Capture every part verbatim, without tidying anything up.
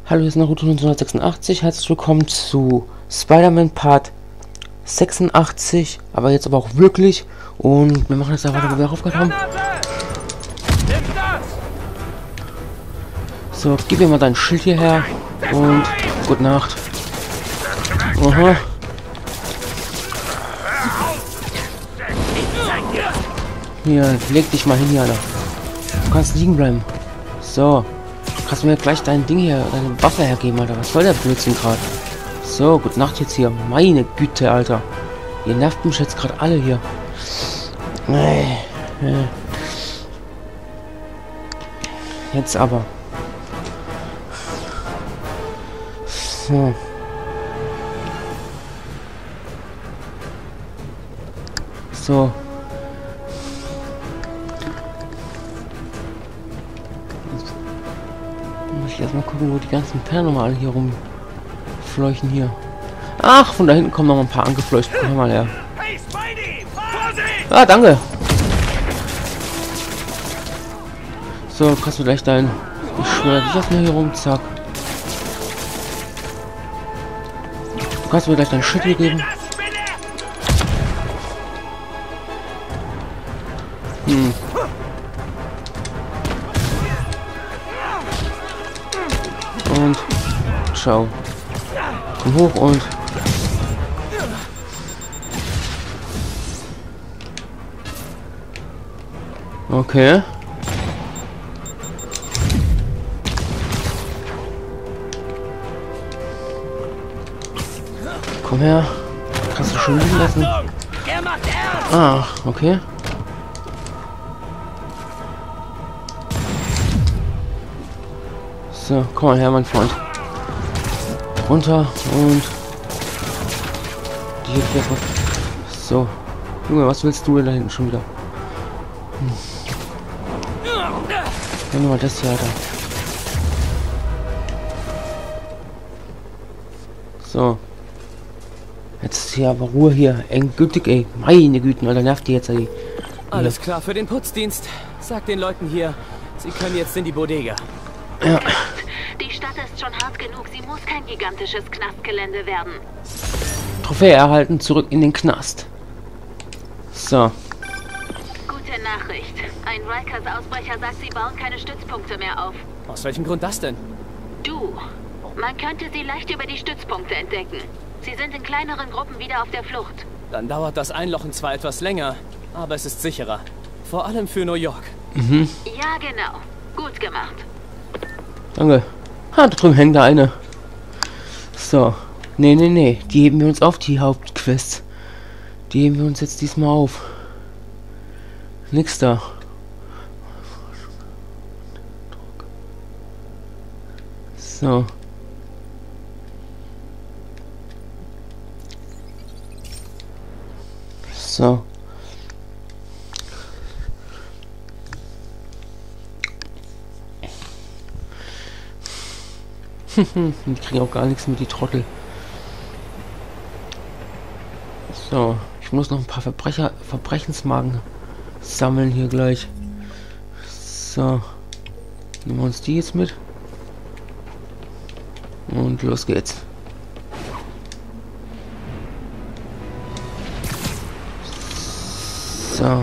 Hallo, hier ist Naruto neunzehnhundertsechsundachtzig. Herzlich willkommen zu Spider-Man Part sechsundachtzig. Aber jetzt aber auch wirklich. Und wir machen jetzt da weiter, wo wir aufgehört haben. So, gib mir mal dein Schild hierher. Und gute Nacht. Aha. Hier, leg dich mal hin, hier, Alter. Du kannst liegen bleiben. So. Kannst du mir gleich dein Ding hier, deine Waffe hergeben, Alter. Was soll der Blödsinn gerade? So, gute Nacht jetzt hier. Meine Güte, Alter. Ihr nervt mich jetzt gerade alle hier. Jetzt aber. So. So. Muss ich erstmal gucken, wo die ganzen Perlen nochmal hier rumfleuchen hier. Ach, von da hinten kommen noch mal ein paar angefleucht. Komm mal her. Ah, danke. So, kannst du gleich dein... Ich schwöre dich erstmal hier rum. Zack. Du kannst mir gleich dein Schild hier geben. Hm. Und schau. Komm hoch und okay. Komm her. Kannst du schon liegen lassen? Ah, okay. So, komm mal her, mein Freund. Runter und die hier erstmal. So. Junge, was willst du denn da hinten schon wieder? Hm. Ja, nur mal das hier, Alter. So. Jetzt hier aber Ruhe hier. Endgültig, ey. Meine Güte, Alter, nervt die jetzt, ey. Alles klar für den Putzdienst. Sag den Leuten hier, sie können jetzt in die Bodega. Ja. Die Stadt ist schon hart genug. Sie muss kein gigantisches Knastgelände werden. Trophäe erhalten, zurück in den Knast. So. Gute Nachricht. Ein Rikers-Ausbrecher sagt, sie bauen keine Stützpunkte mehr auf. Aus welchem Grund das denn? Du. Man könnte sie leicht über die Stützpunkte entdecken. Sie sind in kleineren Gruppen wieder auf der Flucht. Dann dauert das Einlochen zwar etwas länger, aber es ist sicherer. Vor allem für New York. Mhm. Ja, genau. Gut gemacht. Danke. Ha, da drüben hängt da eine. So. Nee, nee, nee. Die heben wir uns auf, die Hauptquests. Die heben wir uns jetzt diesmal auf. Nix da. So. So. Die kriegen auch gar nichts mit, die Trottel. So, ich muss noch ein paar Verbrecher, Verbrechensmarken sammeln hier gleich. So, nehmen wir uns die jetzt mit. Und los geht's. So.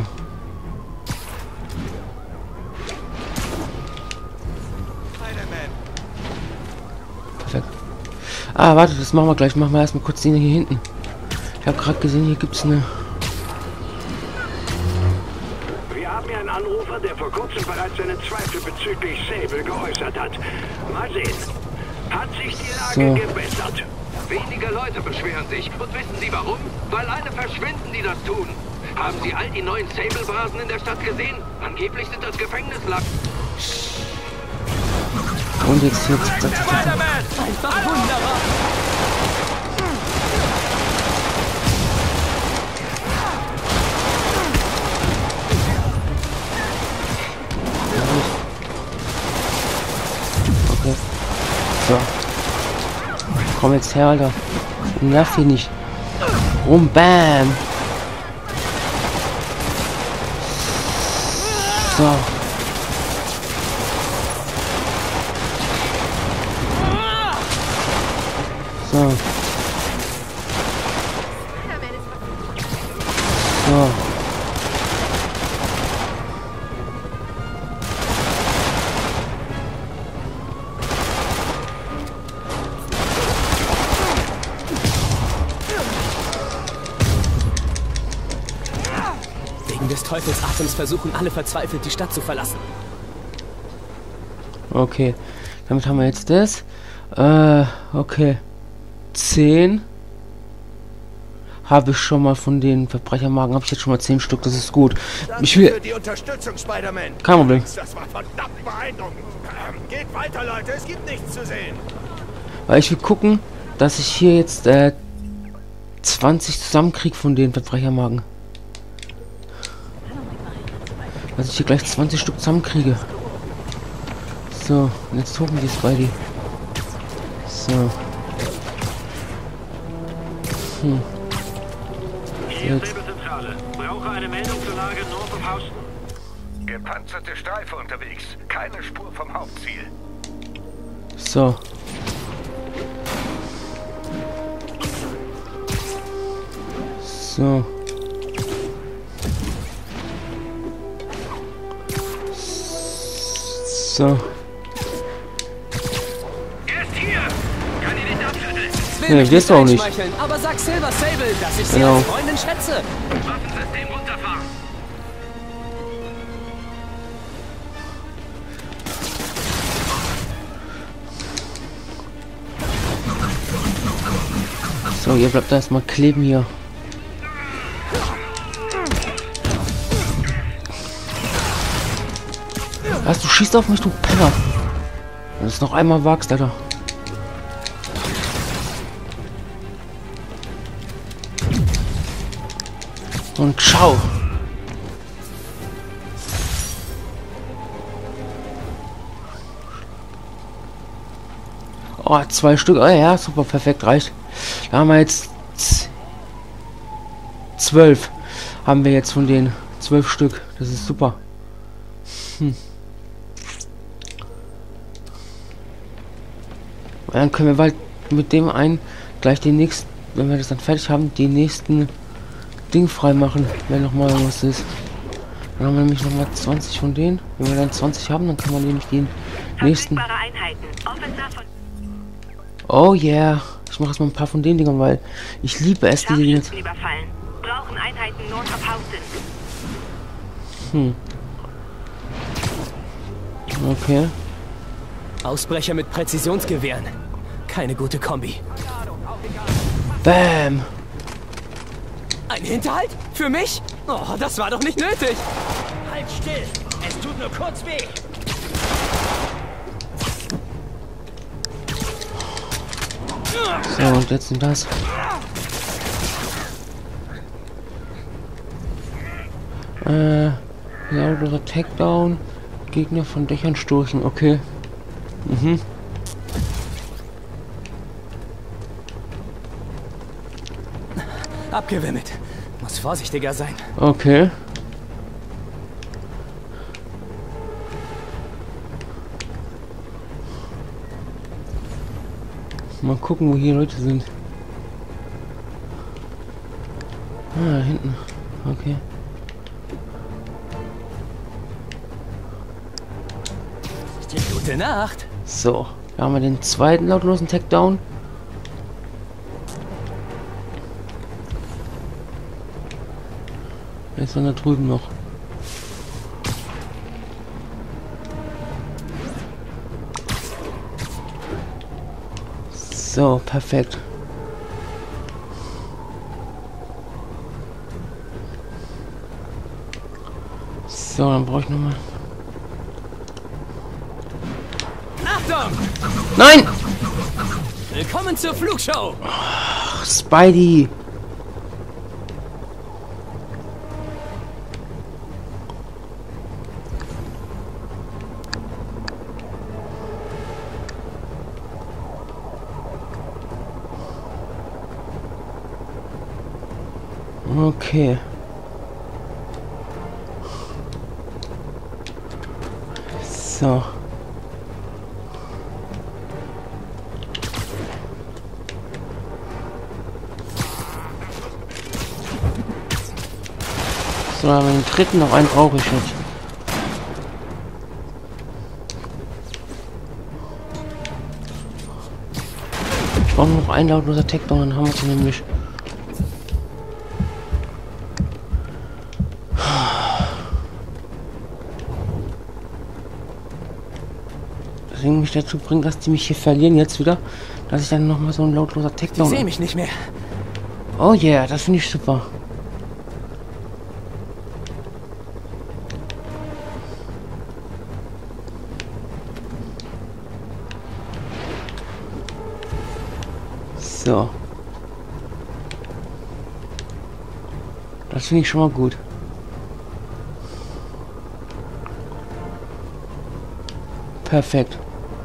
Perfekt. Ah, warte, das machen wir gleich. Machen wir erstmal kurz den hier hinten. Ich habe gerade gesehen, hier gibt es eine... Wir haben hier einen Anrufer, der vor kurzem bereits seine Zweifel bezüglich Sable geäußert hat. Mal sehen. Hat sich die Lage So. gebessert? Weniger Leute beschweren sich. Und wissen Sie warum? Weil alle verschwinden, die das tun. Haben Sie all die neuen Sable-Basen in der Stadt gesehen? Angeblich sind das Gefängnislager. Und jetzt hier... Einfach wunderbar! Okay. So. Komm jetzt her, Alter. Nerv hier nicht. Rum, bam. So. So. So. Wegen des Teufels Atems versuchen alle verzweifelt, die Stadt zu verlassen. Okay. Damit haben wir jetzt das. Äh, okay. zehn. Habe ich schon mal von den Verbrechermagen. Habe ich jetzt schon mal zehn Stück. Das ist gut. Ich will... Für die Unterstützung, Spider-Man. Kein Problem. Das war verdammt beeindruckend. Ähm, geht weiter, Leute. Es gibt nichts zu sehen. Weil ich will gucken, dass ich hier jetzt äh, zwanzig zusammenkriege von den Verbrechermagen. Dass ich hier gleich zwanzig Stück zusammenkriege. So, und jetzt gucken die Spidey. So. Hm. Hier ist Säbelzentrale. Brauche eine Meldung zur Lage North of Houston. Gepanzerte Streife unterwegs. Keine Spur vom Hauptziel. So. So. So. Er ist hier! Kann ihn nicht abschütteln! Will Nee, mich wirst du auch nicht. einschmeicheln, aber sag Silver Sable, dass ich sie Genau. als Freundin schätze. Waffensystem runterfahren! So, ihr bleibt da erstmal kleben hier. Was, du schießt auf mich, du Penner. Wenn du es noch einmal wagst, Alter. Und ciao. Oh, zwei Stück. Oh ja, super, perfekt, reicht. Da haben wir jetzt zwölf. Haben wir jetzt von den zwölf Stück. Das ist super. Hm. Dann können wir bald mit dem einen gleich den nächsten, wenn wir das dann fertig haben, die nächsten Ding frei machen, wenn noch mal was ist. Dann haben wir nämlich noch mal zwanzig von denen. Wenn wir dann zwanzig haben, dann kann man nämlich den nächsten. Oh yeah, ich mache erstmal ein paar von den Dingern, weil ich liebe es, die jetzt. Brauchen Einheiten North of Houston. Hm. Okay. Ausbrecher mit Präzisionsgewehren. Keine gute Kombi. Bam. Ein Hinterhalt? Für mich? Oh, das war doch nicht nötig. Halt still. Es tut nur kurz weh. So, und jetzt sind das. Äh, lautere Takedown. Gegner von Dächern stoßen, okay. Mhm. Abgewimmelt. Muss vorsichtiger sein. Okay. Mal gucken, wo hier Leute sind. Ah, da hinten. Okay. Gute Nacht. So, da haben wir den zweiten lautlosen Takedown. Wer ist denn da drüben noch? So, perfekt. So, dann brauche ich noch mal. Achtung! Nein! Willkommen zur Flugshow. Ach, Spidey. Okay. So. So, aber den dritten, noch einen brauche ich nicht. Ich brauche noch einen lautloser Takedown, dann haben wir sie nämlich. Deswegen mich dazu bringt, dass die mich hier verlieren jetzt wieder, dass ich dann noch mal so ein lautloser Takedown. Ich sehe mich nicht mehr. Oh yeah, das finde ich super. So. Das finde ich schon mal gut. Perfekt.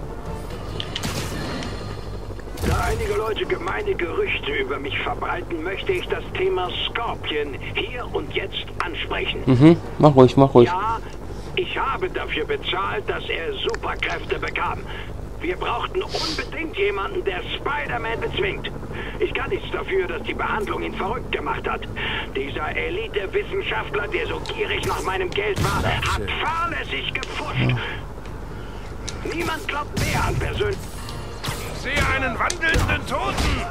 Da einige Leute gemeine Gerüchte über mich verbreiten, möchte ich das Thema Scorpion hier und jetzt ansprechen. Mhm, mach ruhig, mach ruhig. Ja, ich habe dafür bezahlt, dass er Superkräfte bekam. Wir brauchten unbedingt jemanden, der Spider-Man bezwingt. Ich kann nichts dafür, dass die Behandlung ihn verrückt gemacht hat. Dieser Elite-Wissenschaftler, der so gierig nach meinem Geld war, hat fahrlässig gepfuscht. Niemand glaubt mehr an persönlich. Ich sehe einen wandelnden Toten.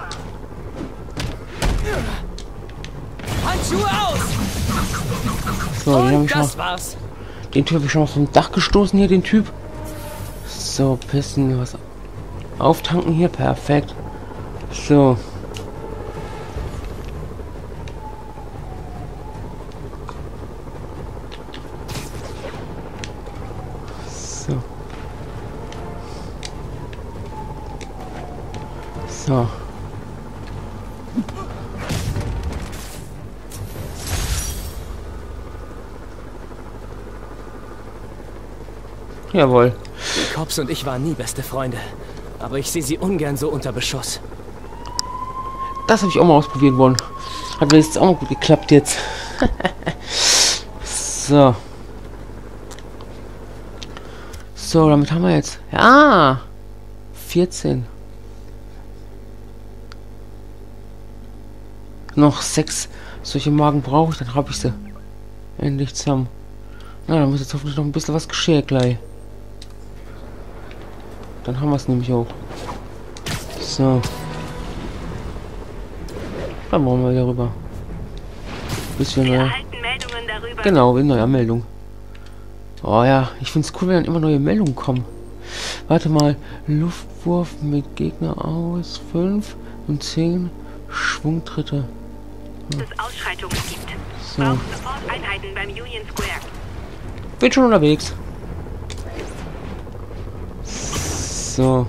Handschuhe aus! So, den habe Und ich schon das mal, war's. den Typ habe ich schon mal vom Dach gestoßen hier, den Typ. So, pissen, was auftanken hier, perfekt. So. So. So. Jawohl. Die Cops und ich waren nie beste Freunde. Aber ich sehe sie ungern so unter Beschuss. Das habe ich auch mal ausprobieren wollen. Hat mir jetzt auch mal gut geklappt jetzt. So. So, damit haben wir jetzt. Ja. vierzehn. Noch sechs solche Magen brauche ich, dann habe ich sie. Endlich zusammen. Na, da muss jetzt hoffentlich noch ein bisschen was geschehen gleich. Dann haben wir es nämlich auch. So. Dann wollen wir wieder rüber. Bisschen Wir mehr. erhalten Meldungen darüber. Genau, in neuer Meldung. Oh ja, ich finde es cool, wenn dann immer neue Meldungen kommen. Warte mal. Luftwurf mit Gegner aus. fünf und zehn Schwungtritte. Dass es Ausschreitungen gibt. So. Brauchen sofort Einheiten beim Union Square. Bin schon unterwegs. So.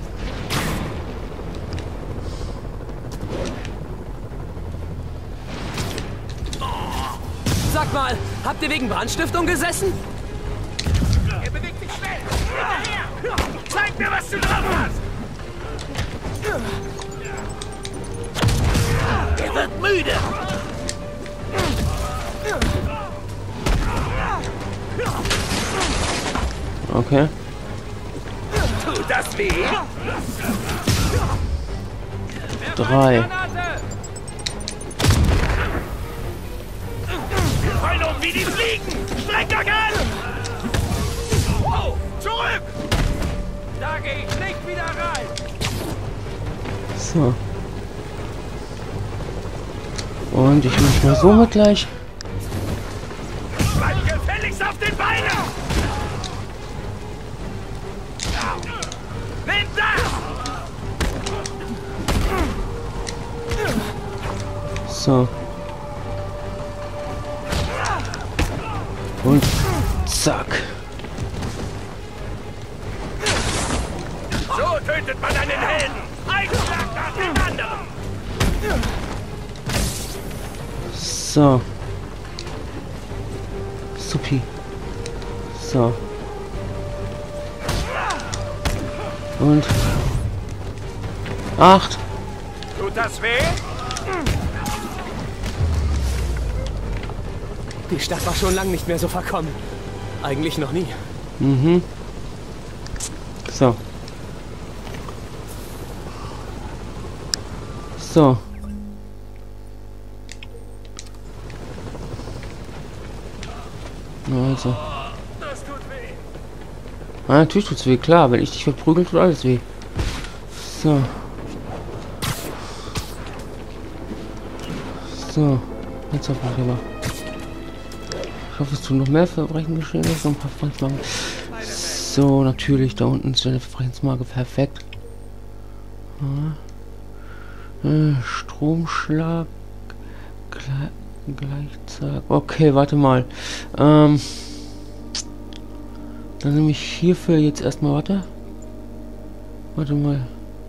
Sag mal, habt ihr wegen Brandstiftung gesessen? Er bewegt sich schnell. Hinterher. Zeig mir, was du drauf hast. Er wird müde. Okay. Tut das weh? Drei. Voll um wie die Fliegen. Streckt euch an. Oh, zurück. Da gehe ich nicht wieder rein. So. Und ich muss mal so mit gleich. Bleib gefälligst auf den Beinen. Nimm das. So. Und zack. So tötet man einen Helden. Ein Schlag nach dem anderen. So. Supi. So. Und acht. Tut das weh? Die Stadt war schon lange nicht mehr so verkommen. Eigentlich noch nie. Mhm. So. So. so. Ah, natürlich tut's weh, klar. Wenn ich dich verprügel, tut alles weh. So. So. Jetzt hoffentlich aber. Ich hoffe, es tun noch mehr Verbrechen geschehen. Ist noch ein paar Verbrechensmarken. So, natürlich. Da unten ist eine Verbrechensmarke. Perfekt. Ja. Äh, Stromschlag. Gle Gleichzeitig. Okay, warte mal. Ähm. Dann nehme ich hierfür jetzt erstmal, warte. Warte mal.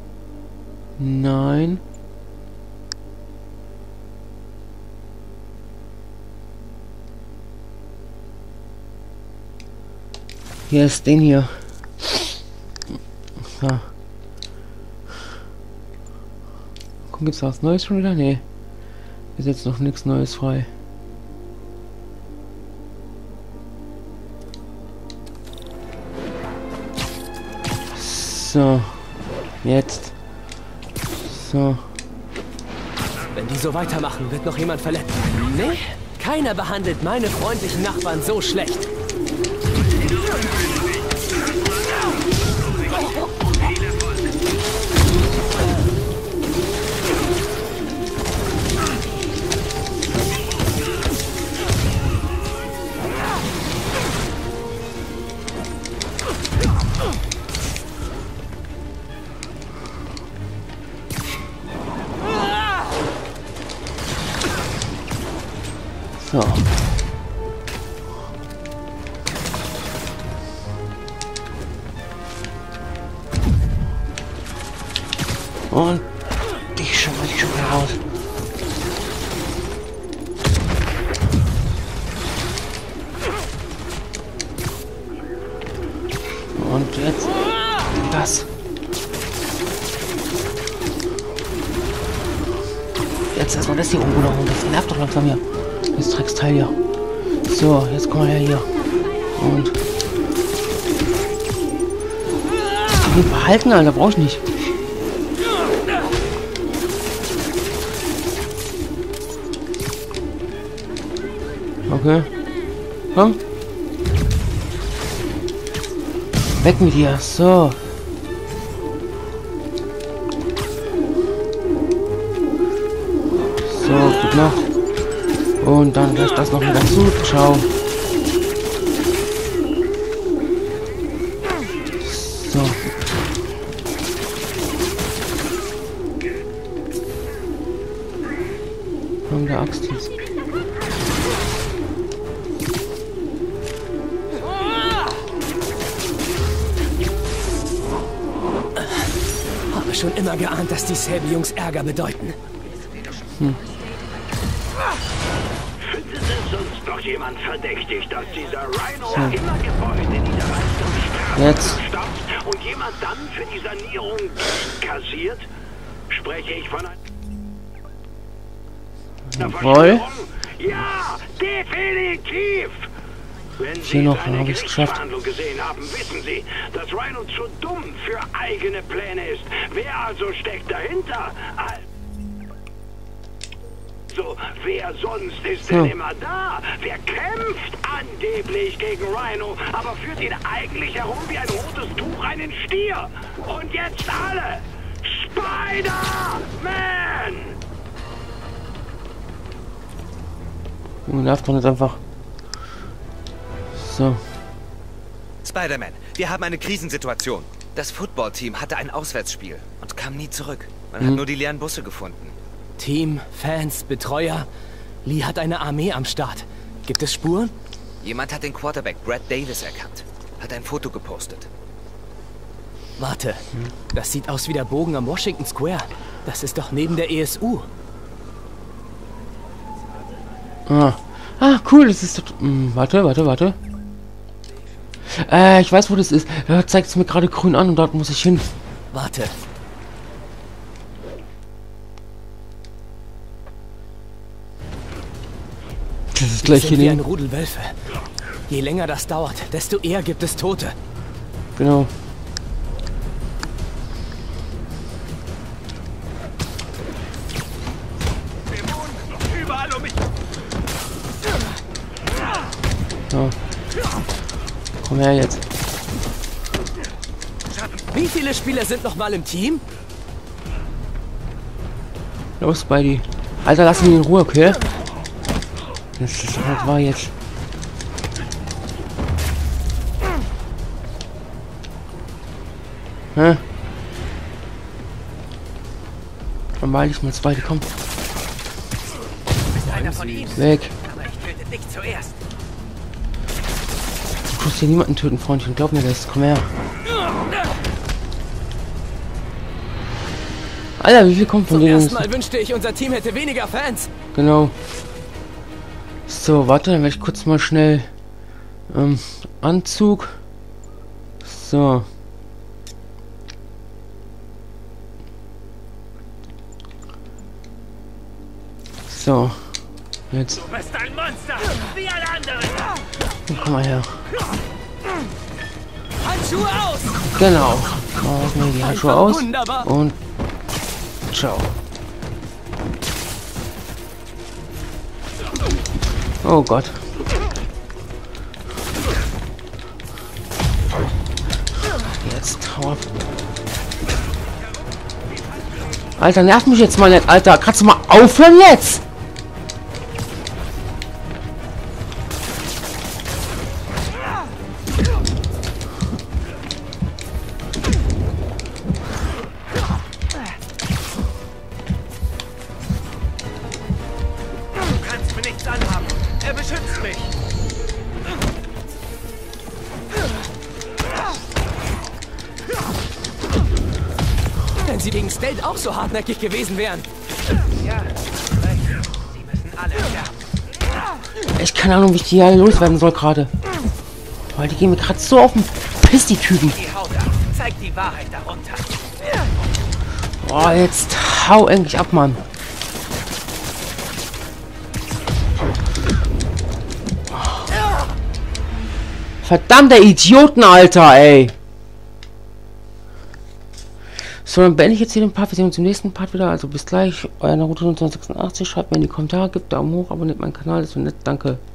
Nein. Hier ist den hier. Ja. Guck, gibt's da was Neues schon wieder? Nee. Ist jetzt noch nichts Neues frei. So. Jetzt. So. Wenn die so weitermachen, wird noch jemand verletzt. Nee, keiner behandelt meine freundlichen Nachbarn so schlecht. So. Und dich schon mal, dich schon mal raus. Und jetzt das. Jetzt erstmal das hier oben noch. Das nervt doch langsam hier. Das Drecksteil hier. So, jetzt komm mal her hier. Und. Den behalten, Alter, brauch ich nicht. Okay. Komm. Weg mit dir. So. So, gut Nacht. Und dann gleich das noch mit dazu. Ciao. So. Und der Axt jetzt. Habe schon immer geahnt, dass die Sable-Jungs Ärger bedeuten. Hm. Sonst noch jemand verdächtigt, dass dieser Rhino so. immer Gebäude niederreißt Jetzt. Und jemand dann für die Sanierung kassiert? Spreche ich von einer Jawohl. Ja, definitiv! Wenn Hier Sie noch, eine habe ich es geschafft. Gerichtsverhandlung gesehen haben, wissen Sie, dass Rhino zu dumm für eigene Pläne ist. Wer also steckt dahinter? So, wer sonst ist denn hm. immer da? Wer kämpft angeblich gegen Rhino, aber führt ihn eigentlich herum wie ein rotes Tuch einen Stier? Und jetzt alle! Spider-Man! Junge, nervt man jetzt einfach. So. Spider-Man, wir haben eine Krisensituation. Das Footballteam hatte ein Auswärtsspiel und kam nie zurück. Man hm. hat nur die leeren Busse gefunden. Team, Fans, Betreuer. Lee hat eine Armee am Start. Gibt es Spuren? Jemand hat den Quarterback Brad Davis erkannt. Hat ein Foto gepostet. Warte, hm. das sieht aus wie der Bogen am Washington Square. Das ist doch neben der E S U. Ah, ah cool, das ist... Hm, warte, warte, warte. Äh, ich weiß, wo das ist. Da zeigt es mir gerade grün an und dort muss ich hin. Warte. Das ist gleich hier wie ein Rudel Wölfe. Je länger das dauert, desto eher gibt es Tote. Genau. Überall um mich. So. Komm her jetzt. Wie viele Spieler sind noch mal im Team? Los, Spidey. Alter, lass ihn in Ruhe, okay? Das ist halt wahr jetzt. Hä? Dann mal ich mal Spidey, komm. Einer von ihnen. Weg. Aber ich töte dich zuerst. Du musst hier niemanden töten, Freundchen. Glaub mir das. Komm her. Alter, wie viel kommt von Zum denen? ersten Mal wünschte ich, unser Team hätte weniger Fans. Genau. So, warte, dann werde ich kurz mal schnell ähm, Anzug. So. So. Jetzt. Du bist ein Monster, wie alle anderen. Komm mal her. Handschuhe aus! Genau. Mach mir die Handschuhe aus. Wunderbar. Und ciao. Oh Gott. Jetzt hau ab. Alter, nerv mich jetzt mal nicht, Alter. Kannst du mal aufhören jetzt? Du kannst mir nichts anhaben. Er beschützt mich. Wenn sie gegen State auch so hartnäckig gewesen wären. Ja, recht. Sie müssen alle sterben. Ich keine Ahnung, wie ich die alle loswerden soll gerade. Weil die gehen mir gerade so auf den Piss, die Typen. Die Haut ab. Zeig die Wahrheit darunter. Boah, jetzt hau endlich ab, Mann. Verdammter Idioten, Alter, ey. So, dann beende ich jetzt hier den Part. Wir sehen uns im nächsten Part wieder. Also bis gleich. Euer Naruto neunzehnhundertsechsundachtzig. Schreibt mir in die Kommentare, gebt Daumen hoch, abonniert meinen Kanal. Das ist so nett. Danke.